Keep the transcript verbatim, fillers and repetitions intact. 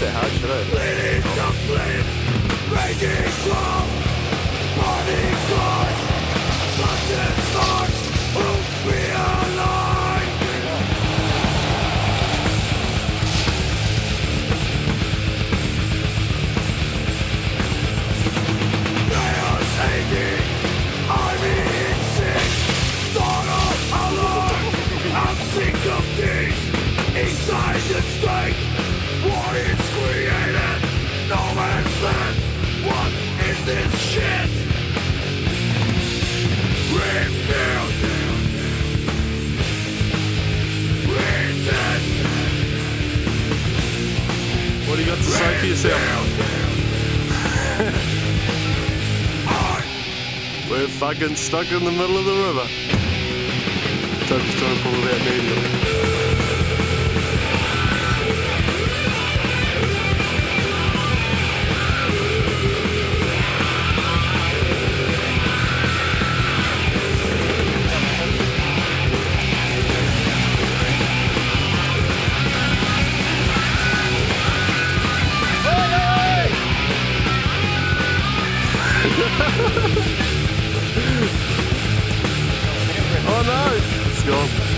that hard, should I? Bleeding the flames, raging from burning God. Mountain stars will be alive. Chaos aching, I'm being sick. Thought of alone, I'm sick of this. Inside the state, war is created. No man's land. What is this shit? Refuse. Resist. What do you got to say for yourself? We're fucking stuck in the middle of the river. Toby's trying to pull it out manually. Oh no! It's gone.